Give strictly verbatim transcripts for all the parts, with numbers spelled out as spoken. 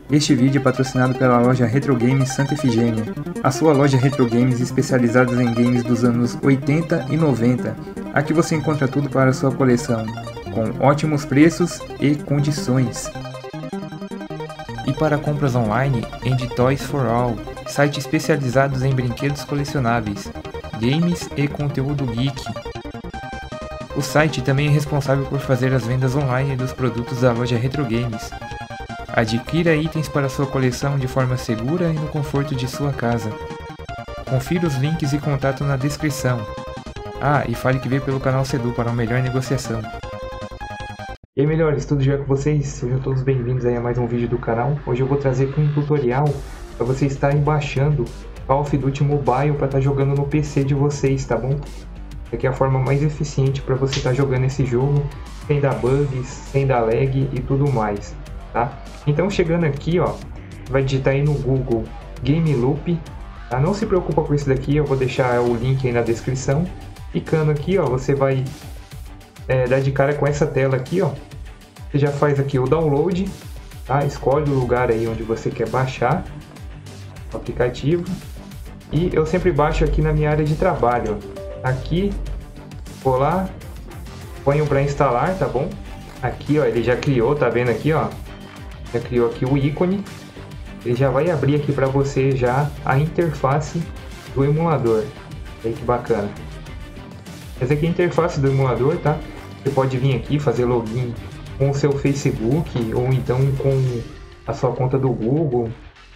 Este vídeo é patrocinado pela loja Retro Games Santa Efigênia, a sua loja Retro Games especializada em games dos anos oitenta e noventa. Aqui você encontra tudo para a sua coleção, com ótimos preços e condições. E para compras online, End Toys for All, site especializado em brinquedos colecionáveis, games e conteúdo geek. O site também é responsável por fazer as vendas online dos produtos da loja Retro Games. Adquira itens para sua coleção de forma segura e no conforto de sua casa. Confira os links e contato na descrição. Ah, e fale que veio pelo canal Sedu para uma melhor negociação. E aí, melhores, tudo já com vocês? Sejam todos bem-vindos aí a mais um vídeo do canal. Hoje eu vou trazer aqui um tutorial para vocês estarem baixando Call of Duty Mobile para estar jogando no P C de vocês, tá bom? Essa aqui é a forma mais eficiente para você estar jogando esse jogo sem dar bugs, sem dar lag e tudo mais, tá? Então, chegando aqui, ó, vai digitar aí no Google Game Loop, tá? Não se preocupa com isso daqui, eu vou deixar o link aí na descrição. Clicando aqui, ó, você vai é, dar de cara com essa tela aqui, ó. Você já faz aqui o download, tá? Escolhe o lugar aí onde você quer baixar o aplicativo. E eu sempre baixo aqui na minha área de trabalho, ó. Aqui, vou lá, ponho para instalar, tá bom? Aqui, ó, ele já criou, tá vendo aqui, ó? Já criou aqui o ícone. Ele já vai abrir aqui para você já a interface do emulador. Olha que bacana. Essa aqui é a interface do emulador, tá? Você pode vir aqui fazer login com o seu Facebook ou então com a sua conta do Google,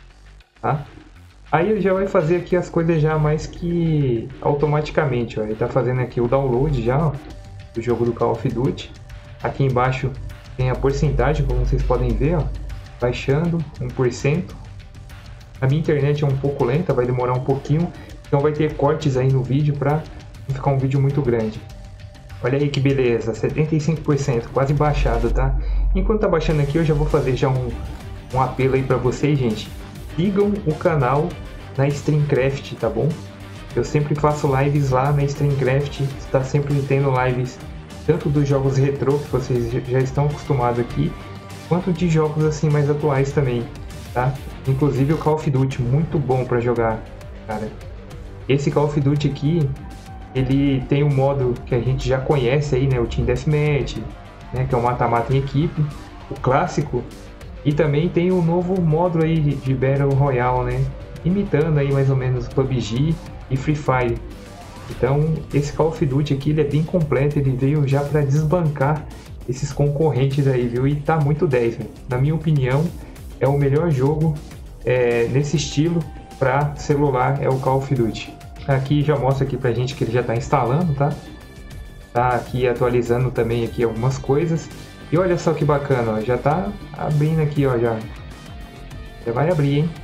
tá? Aí ele já vai fazer aqui as coisas já mais que automaticamente, ó. Ele tá fazendo aqui o download já, ó, do jogo do Call of Duty. Aqui embaixo tem a porcentagem, como vocês podem ver, ó, baixando um por cento. A minha internet é um pouco lenta, vai demorar um pouquinho, então vai ter cortes aí no vídeo para não ficar um vídeo muito grande. Olha aí que beleza, setenta e cinco por cento, quase baixado, tá? Enquanto tá baixando aqui, eu já vou fazer já um, um apelo aí para vocês, gente. Sigam o canal na Streamcraft, tá bom? Eu sempre faço lives lá na Streamcraft, está sempre tendo lives tanto dos jogos retrô que vocês já estão acostumados aqui, quanto de jogos assim mais atuais também, tá? Inclusive o Call of Duty, muito bom para jogar, cara. Esse Call of Duty aqui, ele tem um modo que a gente já conhece aí, né? O Team Deathmatch, né? Que é o mata-mata em equipe, o clássico, e também tem o novo módulo aí de, de Battle Royale, né? Imitando aí mais ou menos P U B G e Free Fire. Então, esse Call of Duty aqui, ele é bem completo, ele veio já para desbancar esses concorrentes aí, viu? E tá muito dez, véio. Na minha opinião, é o melhor jogo é, nesse estilo para celular, é o Call of Duty. Aqui já mostra aqui pra gente que ele já tá instalando, tá? Tá aqui atualizando também aqui algumas coisas. E olha só que bacana, ó, já tá abrindo aqui, ó, já. Já vai abrir, hein?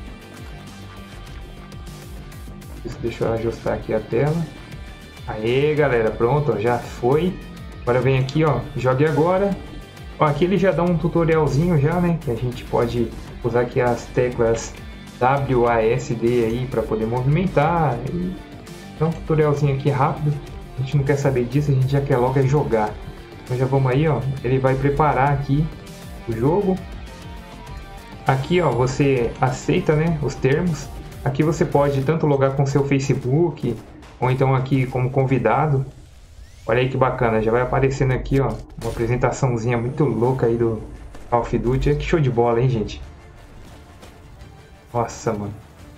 Deixa eu ajustar aqui a tela. Aê, galera, pronto, ó, já foi. Agora vem aqui, ó, jogue agora. Ó, aqui ele já dá um tutorialzinho já, né? Que a gente pode usar aqui as teclas W A S D aí para poder movimentar. E dá um tutorialzinho aqui rápido. A gente não quer saber disso, a gente já quer logo é jogar. Então já vamos aí, ó. Ele vai preparar aqui o jogo. Aqui, ó, você aceita, né, os termos. Aqui você pode tanto logar com seu Facebook ou então aqui como convidado. Olha aí que bacana, já vai aparecendo aqui, ó, uma apresentaçãozinha muito louca aí do Call of Duty. Que show de bola, hein, gente? Nossa, mano.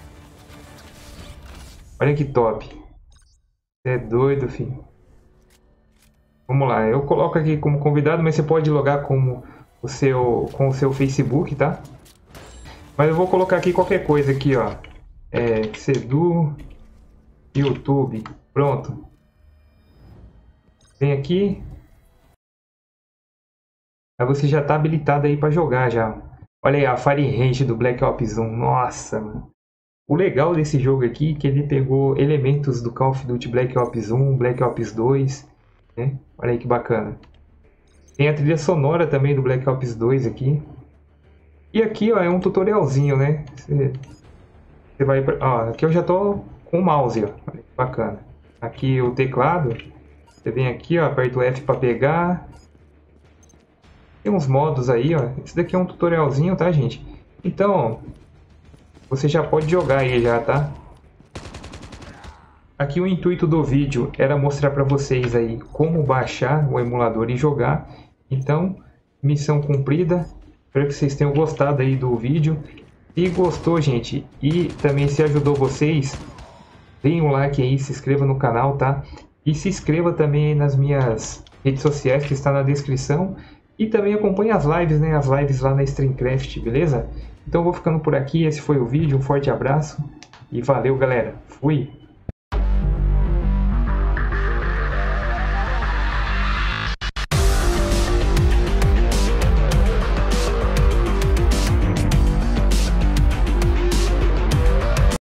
Olha que top. Você é doido, filho. Vamos lá, eu coloco aqui como convidado, mas você pode logar como o seu, com o seu Facebook, tá? Mas eu vou colocar aqui qualquer coisa aqui, ó. É, Sedu YouTube. Pronto. Vem aqui. Aí você já tá habilitado aí para jogar já. Olha aí a Fire Range do Black Ops um. Nossa, mano. O legal desse jogo aqui é que ele pegou elementos do Call of Duty Black Ops um, Black Ops dois, né? Olha aí que bacana. Tem a trilha sonora também do Black Ops dois aqui. E aqui, ó, é um tutorialzinho, né? Você, você vai pra, ó, aqui eu já tô com o mouse, ó. Olha que bacana. Aqui o teclado. Você vem aqui, ó, aperta o F para pegar. Tem uns modos aí, ó. Esse daqui é um tutorialzinho, tá, gente? Então, você já pode jogar aí já, tá? Aqui o intuito do vídeo era mostrar para vocês aí como baixar o emulador e jogar. Então, missão cumprida. Espero que vocês tenham gostado aí do vídeo. Se gostou, gente, e também se ajudou vocês, deem um like aí, se inscreva no canal, tá? E se inscreva também aí nas minhas redes sociais, que está na descrição. E também acompanhe as lives, né? As lives lá na Streamcraft, beleza? Então eu vou ficando por aqui, esse foi o vídeo, um forte abraço e valeu, galera. Fui!